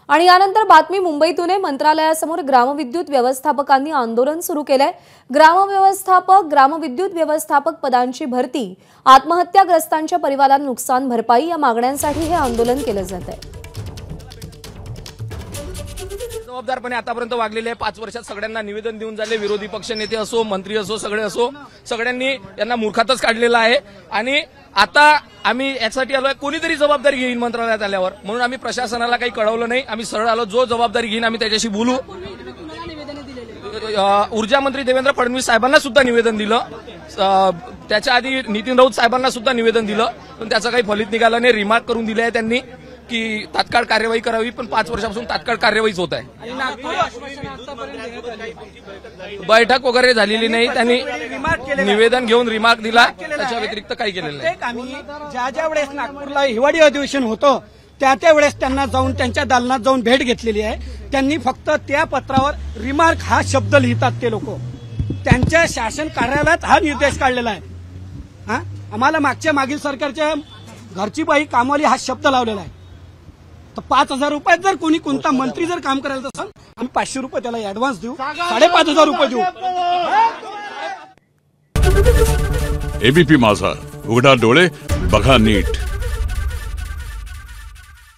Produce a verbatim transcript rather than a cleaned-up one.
आणि यानंतर बातमी मुंबईतून आहे। मंत्रालयासमोर ग्रामविद्युत व्यवस्थापकांनी आंदोलन सुरू केलंय। ग्रामव्यवस्थापक ग्रामविद्युत व्यवस्थापक पदांची भरती, आत्महत्याग्रस्तांच्या परिवारांना नुकसान भरपाई या मागण्यांसाठी हे आंदोलन केलं जात आहे। जबाबदारपणे आतापर्यंत वागलेले पाच वर्षात सगळ्यांना निवेदन देऊन झाले। विरोधी पक्ष नेते असो, मंत्री असो, सगळे असो, सगळ्यांनी यांना मूर्खातच काढलेलं आहे। आणि आता आम्ही यासाठी आलोय, कोणीतरी जबाबदारी घेईन मंत्रालयात आल्यावर, म्हणून आम्ही प्रशासनाला काही कळवलं नाही। आम्ही सरळ आलो, जो जबाबदारी घेईन आम्ही त्याच्याशी बोलू। ऊर्जा मंत्री देवेंद्र फडणवीस साहेबांना सुद्धा निवेदन दिलं, त्याच्या आधी नितीन राऊत साहेबांना सुद्धा निवेदन दिलं, पण त्याचं काही फलित निघालं नाही। रिमार्क करून दिले आहे त्यांनी की तात्काळ कार्यवाही करावी, पण पाच वर्षापासून तात्काळ कार्यवाहीच होत आहे। बैठक वगैरे झालेली नाही, त्यांनी निवेदन घेऊन रिमार्क दिला, त्याच्या व्यतिरिक्त काही केलेलं नाही। आम्ही ज्या ज्या वेळेस नागपूरला हिवाळी अधिवेशन होतं त्या त्या वेळेस त्यांना जाऊन त्यांच्या दालनात जाऊन भेट घेतलेली आहे। त्यांनी फक्त त्या पत्रावर रिमार्क हा शब्द लिहितात ते लोक, त्यांच्या शासन कार्यालयात हा निर्देश काढलेला आहे। हा आम्हाला मागच्या मागील सरकारच्या घरची बाई कामवाली हा शब्द लावलेला आहे। तर पाच हजार रुपयात जर कोणी कोणता मंत्री जर काम करायला असेल, आम्ही पाचशे रुपये त्याला ऍडव्हान्स देऊ, साडेपाच हजार रुपये देऊ। एबीपी माझा, उघडा डोळे बघा नीट।